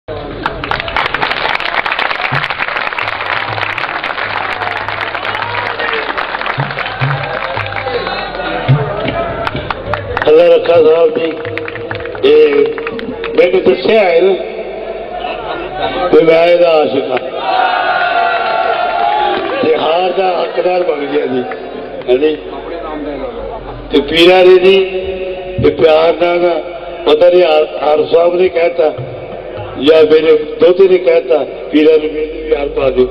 اللہ رکھا صاحب جی میں نے دسیا ہے نا کہ میں یہ عاشق ہاں ہار کا حقدار بن گیا جی پیرا نے جی پیار نہ پتہ نہیں ہر صاحب نے کہتا یا میرے دوتے نے کہتا پیرا نے میرے پیار پا دو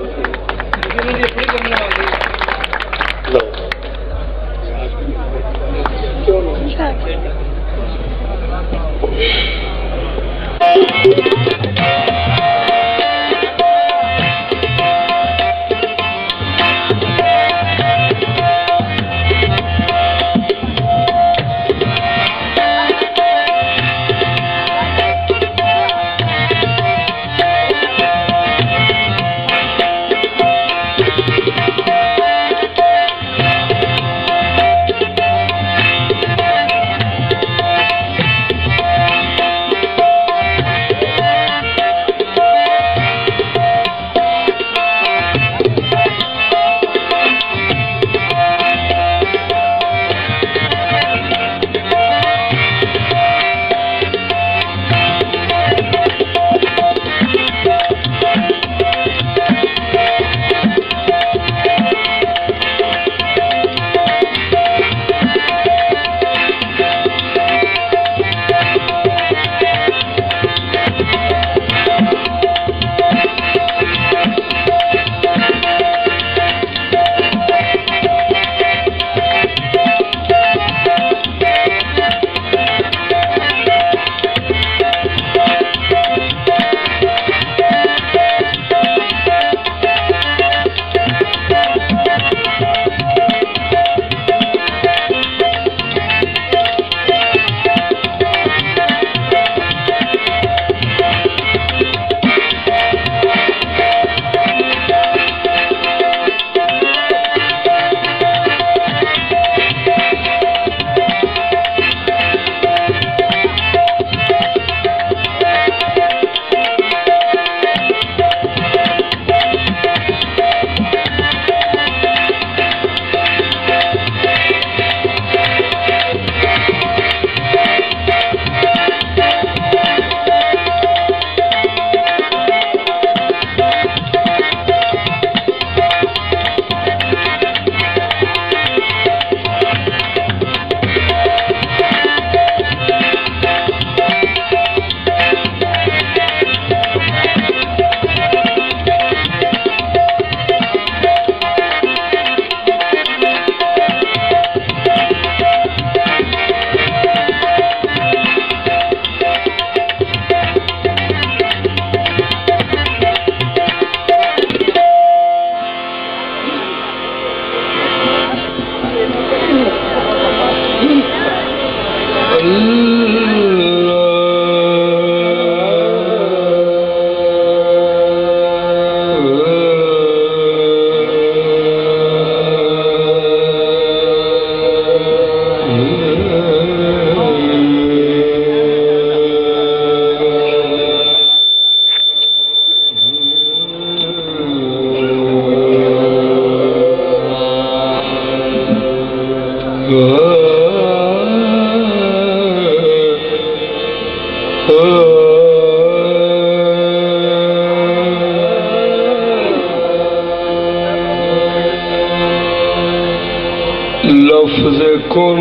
لفظ کن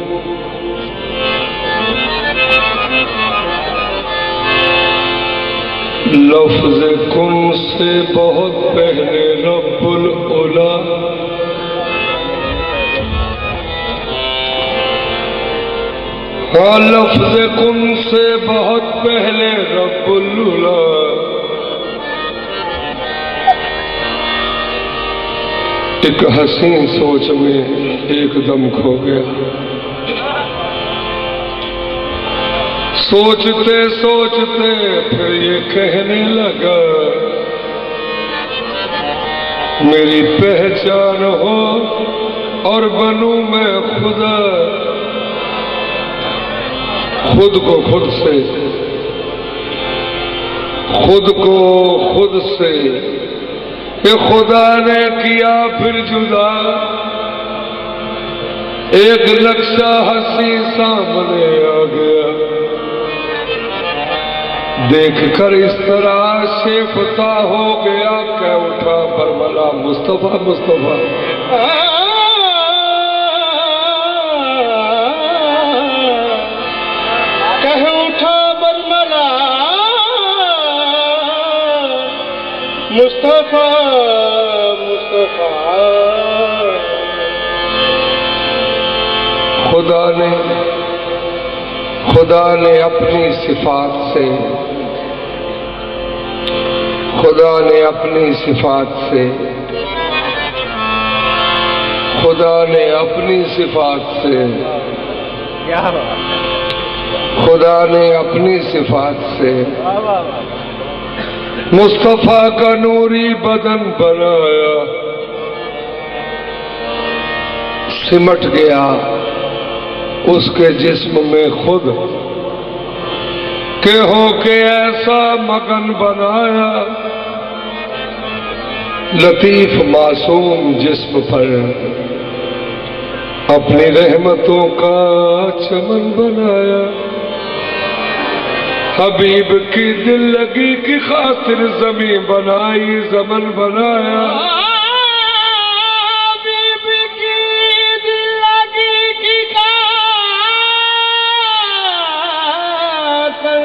لفظ کن سے بہت پہلے رب العلا لفظ کن سے بہت پہلے رب العلا ایک حسین سوچ میں ایک دم کھو گیا سوچتے سوچتے پھر یہ کہنے لگا میری پہچان ہو اور بنوں میں خدا خود کو خود سے خود کو خود سے کہ خدا نے کیا پھر جدا، ایک نقشہ ہنسی سامنے آ گیا، دیکھ کر اس طرح شیفتہ ہو گیا کہ اٹھا برملا مصطفیٰ مصطفیٰ، کہہ اٹھا برملا مصطفیٰ مصطفیٰ۔ خدا نے اپنی صفات سے، خدا نے اپنی صفات سے، خدا نے اپنی صفات سے، خدا نے اپنی صفات سے مصطفیٰ کا نوری بدن بنایا، سمٹ گیا اس کے جسم میں خود کہ ہو کے ایسا مگن بنایا، لطیف معصوم جسم پر اپنی رحمتوں کا چمن بنایا، حبیب کی دل لگی کی خاطر زمین بنائی زمن بنایا، حبیب کی دل لگی کی خاطر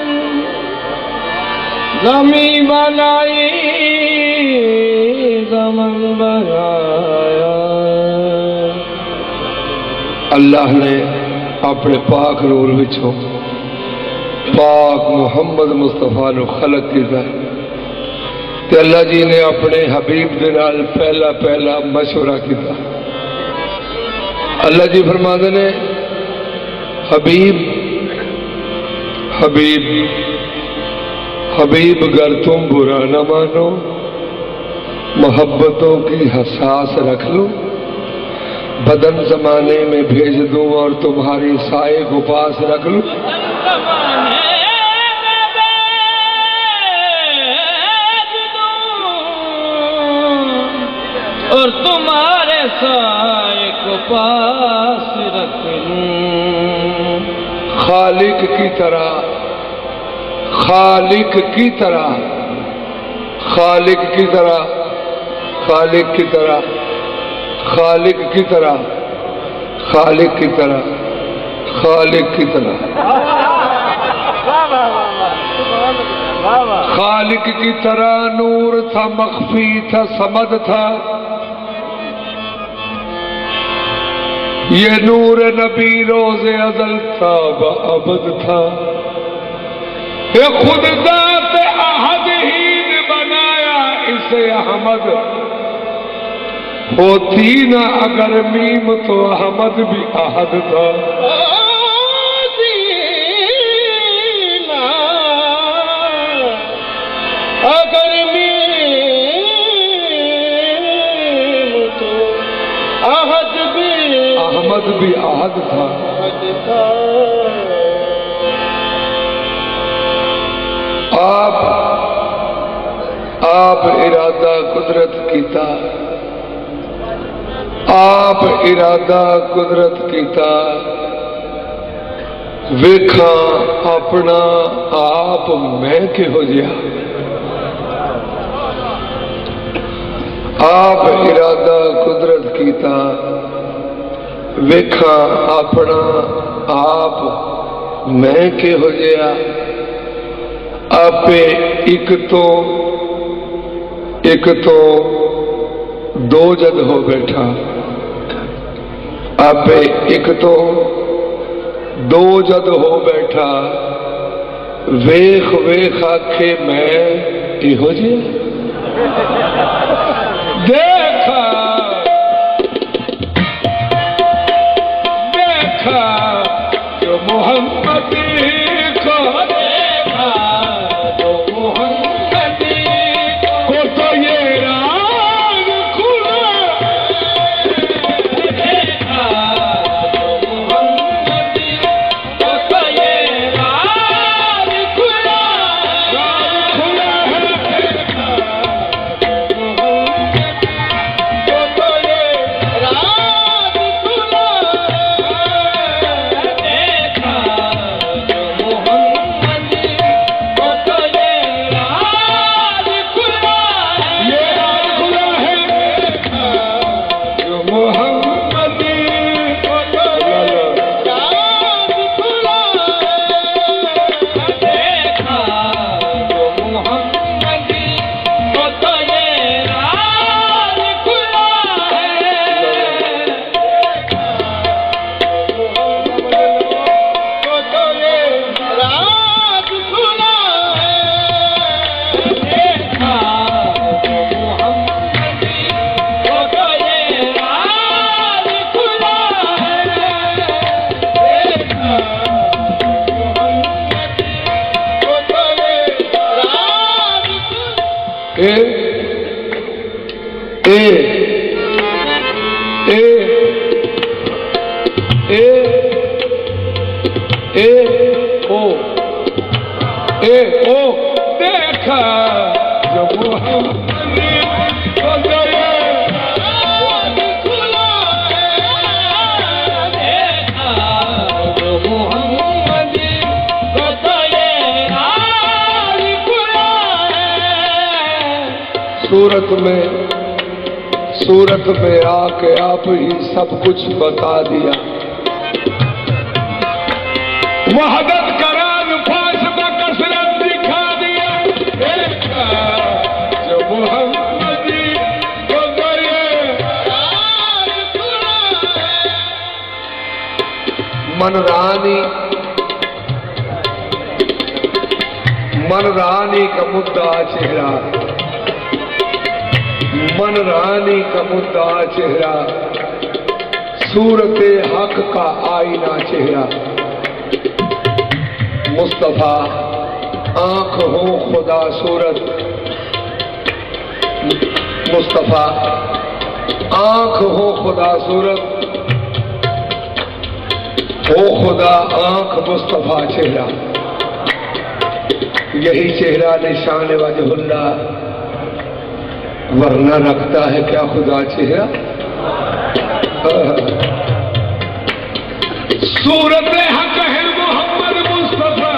زمین بنائی زمن بنایا۔ اللہ نے اپنے پاک نور وچوں پاک محمد مصطفیٰ نو خلق کیتا، تے اللہ جی نے اپنے حبیب دے نال پہلا مشورہ کیتا۔ اللہ جی فرماندے نے حبیب حبیب حبیب گر تم برا نہ مانو، محبتوں کی حساس رکھ لو، بدن زمانے میں بھیج دوں اور تمہاری سائے کو پاس رکھ لوں، اور تمہارے سائے کو پاس رکھ لوں، خالق کی طرح، خالق کی طرح، خالق کی طرح، خالق کی طرح، خالق کی طرح، خالق کی طرح، خالق کی طرح، خالق کی طرح نور تھا، مخفی تھا، صمد تھا، یہ نور نبی روز ازل تھا بابد تھا، یہ خود ذات احد ہی نے بنایا اسے احمد، ہوتی نہ اگر میم تو احمد بھی احد تھا، اگر میم تو احد بھی احمد بھی احد تھا۔ آپ ارادہ قدرت کیتا، آپ ارادہ قدرت کیتا، ویکھاں اپنا آپ میں کہو جیا، آپ ارادہ قدرت کیتا، ویکھاں اپنا آپ میں کہو جیا، آپ ایک تو دو جد ہو بیٹھا، آپ ایک تو دو جد ہو بیٹھا، ویخ ویخ آکھے میں ایہو جی دیکھا دیکھا جو محمد کو دیکھا جو محمد کو تو یہ راز کھلا، دیکھا جو محمد کو تو یہ راز کھلا، راز اے اے اے اے اے او اے او دیکھا جو محمد گزرے کھلا ہے دیکھا جو محمد گزرے آج کھلا ہے صورت میں آ کے آپ ہی سب کچھ بتا دیا وحدت کا راز فاش بکثرت دکھا دیا دیکھا جو محمد گزرے آج کھلا ہے من رانی کا مدعا چہرہ من رانی کا مدعا چہرہ صورت حق کا آئینہ چہرہ مصطفیٰ آنکھ ہو خدا صورت مصطفیٰ آنکھ ہو خدا صورت ہو خدا آنکھ مصطفیٰ چہرہ یہی چہرہ نشان وجہ اللہ ورنہ رکھتا ہے کیا خدا چہرہ صورت حق ہے محمد مصطفیٰ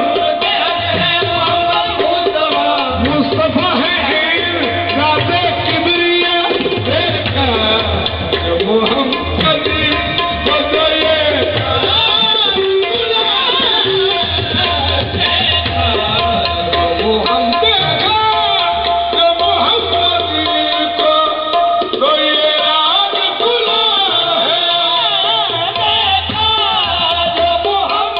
مصطفیٰ ہے ذات کبریا دیکھا جو محمد گزرے محمد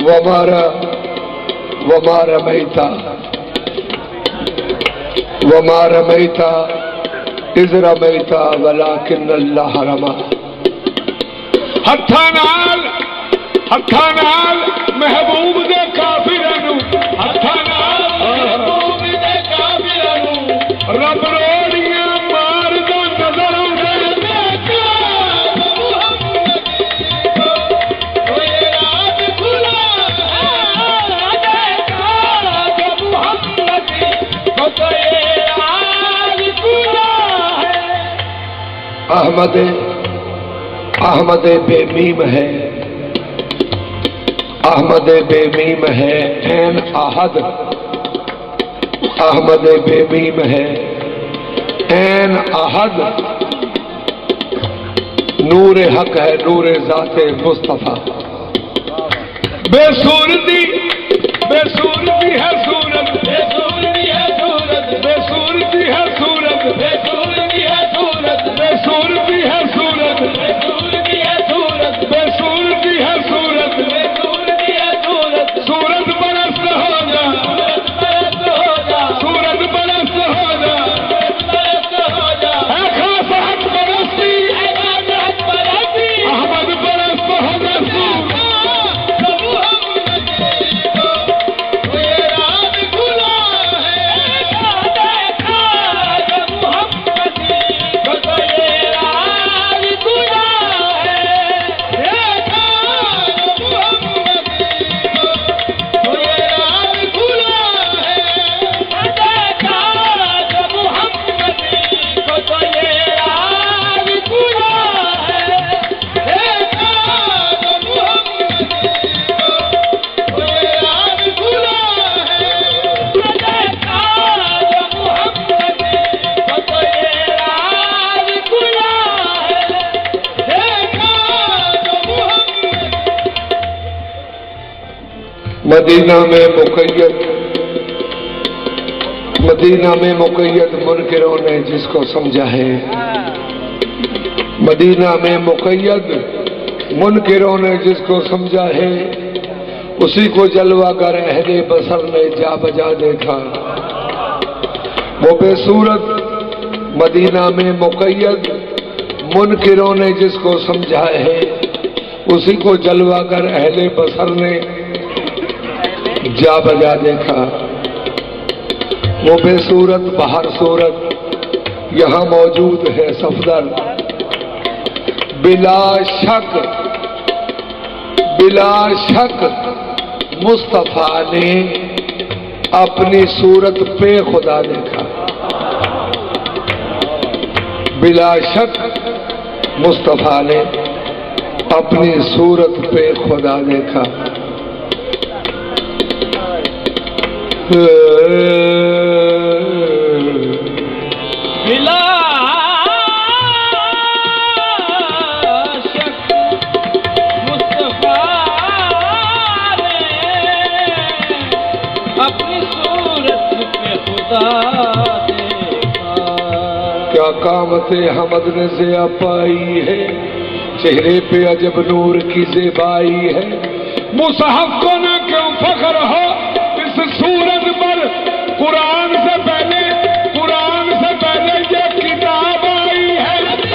وما رمیت اذ رمیت ولکن اللہ رمی. ہتھاں نال محبوب دے کافراں نوں، ہتھاں نال محبوب دے کافراں نوں رب روڑیاں ماردا نظر آوندا. احمد بے میم ہے، احمد بے میم ہے عین احد، احمد بے میم ہے عین احد، نور حق ہے نور ذات مصطفیٰ. بے صورتی ہے صورت، بے صورتی ہے صورت، بے صورتی ہے صورت، بے صورتی ہے صورت، بے صورتی ہے صورت، بے صورتی ہے صورت، بے صورتی ہے صورت، بے صورتی ہے صورت. صورت پرست ہو جا، صورت پرست ہو جا، اے خاص حق پرستی، احمد پرست ہو جا. مدینہ میں مقید منکروں نے جس کو سمجھا ہے، مدینہ میں مقید منکروں نے جس کو سمجھا ہے، اسی کو جلوہ گر اہل بصر نے جا بجا دیکھا. وہ بے صورت مدینہ میں مقید منکروں نے جس کو سمجھا ہے، اسی کو جلوہ گر اہل بصر نے جا بجا دیکھا. وہ بے صورت بہر صورت یہاں موجود ہے صفدر. بلا شک مصطفیٰ نے اپنی صورت پہ خدا دیکھا. بلا شک مصطفیٰ نے اپنی صورت پہ خدا دیکھا. بلا شک مصطفیٰ نے اپنی صورت پہ خدا دیکھا. کیا قامت حمد نے ضیا پائی ہے، چہرے پہ عجب نور کی زیبائی ہے. مصحف کو نہ کیوں فخر ہو اس صورت پر، قرآن سے پہلے یہ کتاب آئی ہے.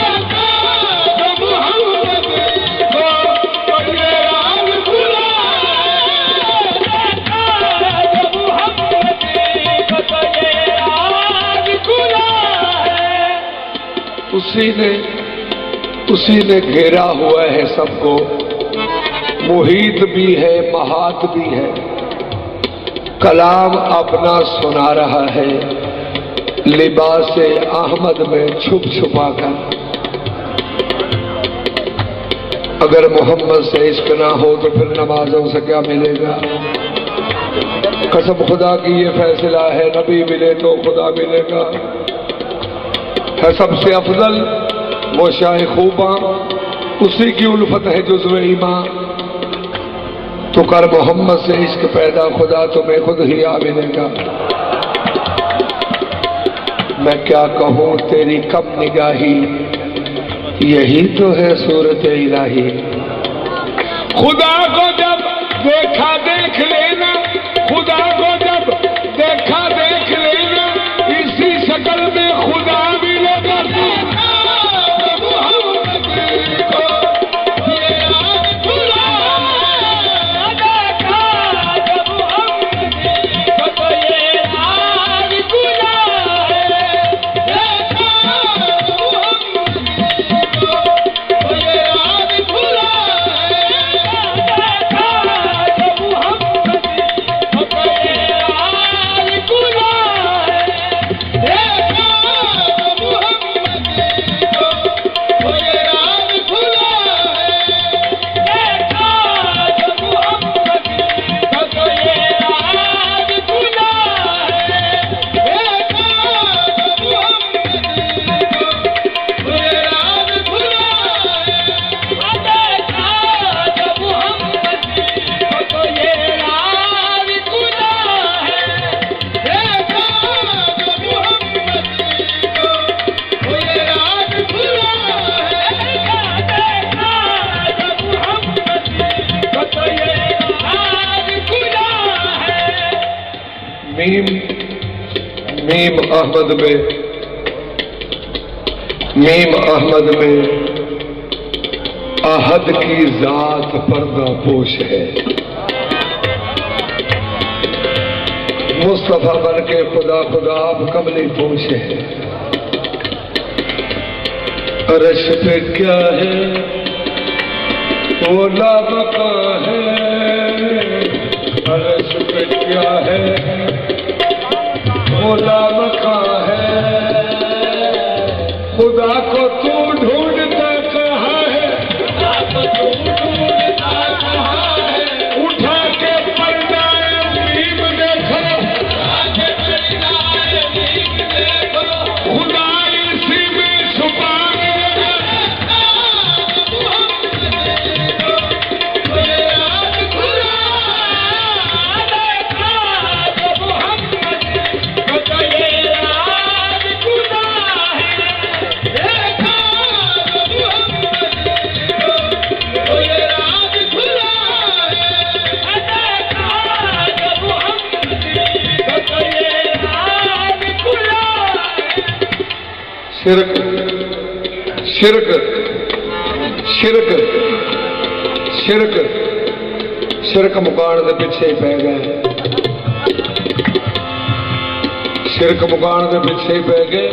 اسی نے گھیرا ہوا ہے سب کو، محیط بھی ہے محاط بھی ہے. کلام اپنا سنا رہا ہے لباس احمد میں چھپ چھپا کر. اگر محمد سے عشق نہ ہو تو پھر نمازوں سے کیا ملے گا؟ قسم خدا کی یہ فیصلہ ہے، نبی ملے تو خدا ملے گا. ہے سب سے افضل وہ شاہ خوباں، اسی کی الفت ہے جزو ایمان. تو کر محمد سے عشق پیدا، خدا تمہیں خود ہی آ ملے گا. میں کیا کہوں تیری کم نگاہی، یہی تو ہے صورت الہی. خدا کو جب دیکھا دیکھ لینا خدا کو، جب دیکھا دیکھ لینا اسی شکل میں خدا بھی لگا میم احمد میں، میم احمد میں احد کی ذات پردہ پوش ہے، مصطفیٰ بن کے خدا خدا آپ کملی پوش ہے، عرش پہ کیا ہے وہ لابقا ہے، عرش پہ کیا ہے وہ لابقا ہے، خدا کو تو ڈھونڈتا کہاں ہے، خدا کو تو ڈھونڈتا کہاں ہے، اٹھا کے پردہ میم دیکھو، اٹھا کے پردہ میم دیکھو، خدا اسی میں چھپا شرک شرک شرک شرک شرک مکان دے پیچھے ہی پہ گئے، شرک مکان دے پیچھے ہی پہ گئے،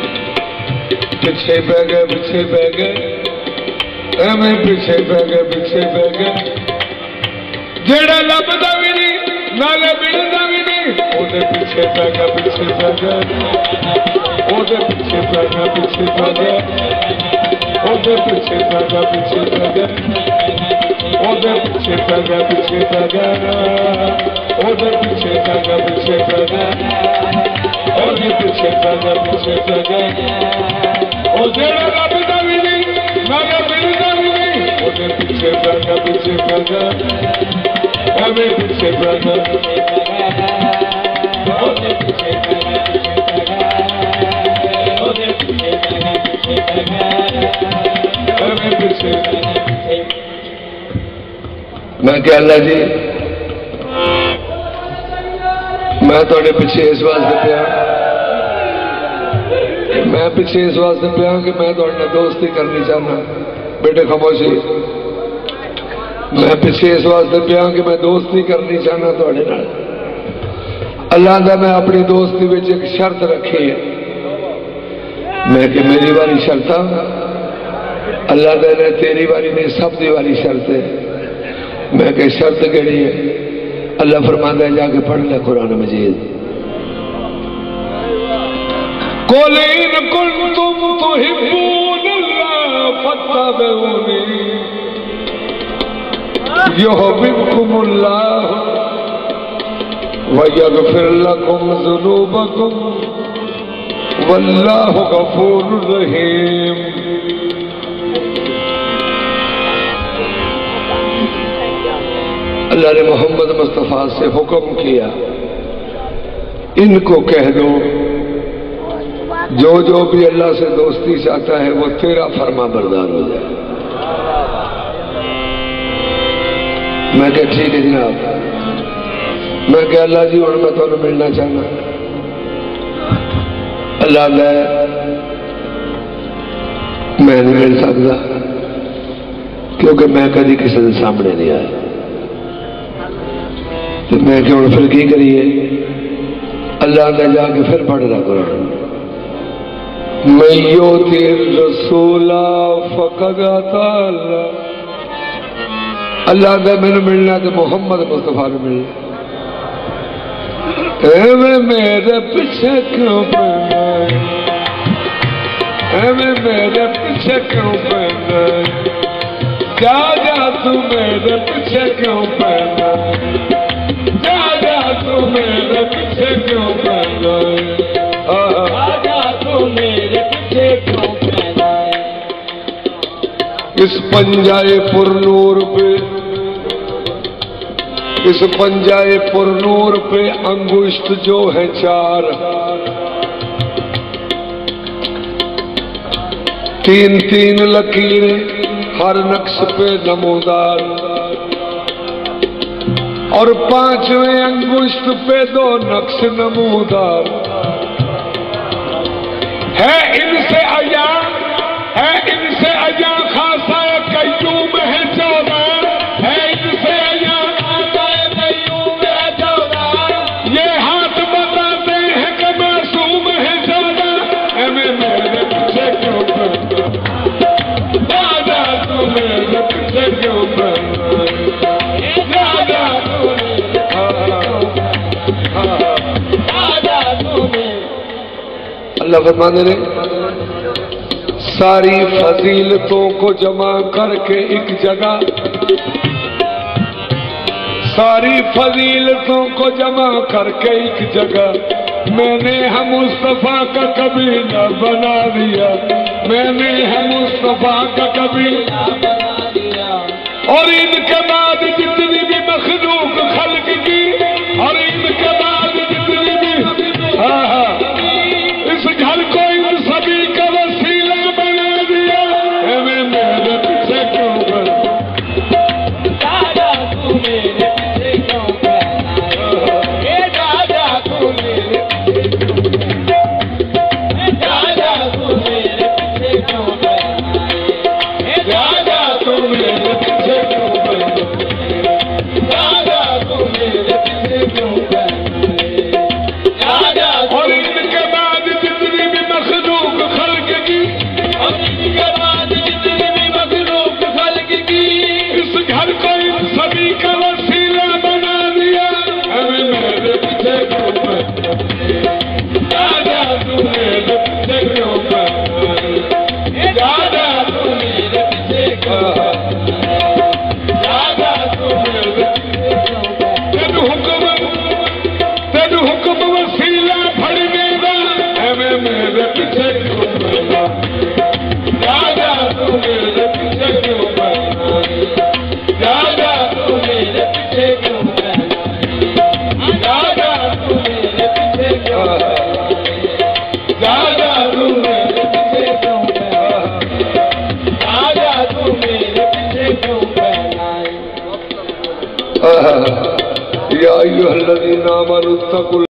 پیچھے پہ گئے، پیچھے پہ گئے، ایویں پیچھے پہ گئے، پیچھے پہ گئے، جیڑا لبدا بھی نہیں نالے ملدا بھی نہیں، وہ پیچھے پہ گیا، پیچھے پہ گیا، اودے پیچھے پہ گیا، پیچھے پہ گیا، اودے پیچھے پہ گیا، پیچھے پہ گیا، اودے پیچھے پہ گیا، پیچھے پہ گیا، اودے پیچھے پہ گیا، پیچھے پہ گیا، اودے پیچھے پہ گیا، پیچھے پہ گیا، اودے لبدا بھی نہیں نالے ملدا بھی نہیں، اودے پیچھے پہ گیا، پیچھے پہ گیا، ایویں پیچھے پہ گیا، اودے پیچھے پہ گیا، میں کہ اللہ جی میں تھوڑے پیچھے اس واسطے پیا، میں پیچھے اس واسطے پیا کہ میں تھوڑے دوستی کرنی چاہنا، بیٹے خاموشی، میں پیچھے اس واسطے پیا کہ میں دوستی کرنی چاہنا تھوڑے نال، اللہ دا میں اپنی دوستی وچ ایک شرط رکھی ہے، میں کہ میری والی شرط اللہ نے تیری والی نہیں سب دی والی شرط ہے، میں کہ شرط کیڑی ہے؟ اللہ فرماتا ہے جا کے پڑھ لے قرآن مجید، قُلْ إِن كُنتُمْ تُحِبُّونَ اللَّهَ فَاتَّبِعُونِي يُحْبِبْكُمُ اللَّهُ وَيَغْفِرْ لَكُمْ ذُنُوبَكُمْ وَاللَّهُ غَفُورٌ رَحِيمٌ۔ اللہ نے محمد مصطفیٰ سے حکم کیا ان کو کہہ دو جو بھی اللہ سے دوستی چاہتا ہے وہ تیرا فرما بردار ہو جائے، میں کہ ٹھیک ہے جناب. میں کہ اللہ جی ہوں میں تمہیں ملنا چاہنا. اللہ میں نہیں مل سکتا کیونکہ میں کبھی کسی کے سامنے نہیں آیا. تو میں کہ ہوں پھر کی کریے؟ اللہ نے جا کے پھر پڑھ رہا قرآن. میں یوتی الرسول فقد اطاع اللہ. اللہ نے میں ملنا تو محمد مصطفیٰ نے ملنا. میرے پیچھے کیوں پڑنا؟ میرے پیچھے کیوں پڑنا؟ جا جا تو میرے پیچھے کیوں پڑنا؟ جا جا تو میرے پیچھے کیوں پڑنا؟ جا جا تو میرے پیچھے کیوں پڑنا؟ اس پنجائے پر نور پہ اس پنجائے پر نور پہ انگشت جو ہے 4 3 لکیریں ہر نقش پہ نمودار اور 5ویں انگشت پہ 2 نقش نمودار ہے. ان سے ایا خاصا قیوم ہے 14 ہے. ان سے ایا خاصا قیوم ہے 14 یہ ہاتھ بتاتے ہیں کہ معصوم ہے 14. میرے پیچھے کیوں پڑنا؟ دادا تو میرے پیچھے کیوں پڑنا؟ دادا تو اللہ فرمانے نے ساری فضیلتوں کو جمع کر کے ایک جگہ ساری فضیلتوں کو جمع کر کے ایک جگہ میں نے ہم مصطفیٰ کا قبیلہ بنا دیا. میں نے ہم مصطفیٰ کا قبیلہ بنا دیا. اور ان کے بعد جتنی بھی مخلوق خلق کی اور ان کے بعد جتنی بھی اس گھر کو ان سبھی کا وسیلہ بنا دیا. میرے پیچھے کیوں پڑنا؟ دادا تو میرے پیچھے کیوں پڑنا؟ دادا تو میرے پیچھے کیوں پڑنا؟ دادا تو میرے پیچھے کیوں پڑنا؟ دادا تو میرے پیچھے کیوں پڑنا؟ دادا تو میرے پیچھے کیوں پڑنا؟ اور ان کے بعد جتنی بھی مخلوق خلق کی اور ان کے بعد جتنی بھی مخلوق خلق کی اس گھر کو ان سبھی کا وسیلہ بنا دیا. میرے پیچھے کیوں پڑنا؟ دادا تو میرے پیچھے کیوں پڑنا؟ دادا تو میرے پیچھے کیوں پڑنا؟ دادا تو میرے پیچھے کیوں پڑنا؟ تینو حکم وسیلہ پھڑنے دا. میرے پیچھے کیوں پڑنا؟ دادا تو میرے پیچھے کیوں پڑنا؟ دادا تو میرے پیچھے کیوں پڑنا؟ دادا تو میرے پیچھے کیوں پڑنا؟ دادا تو میرے پیچھے کیوں پڑنا؟ دادا تو میرے پیچھے کیوں پڑنا؟ یا ایھا الذین آمنوا اتقوا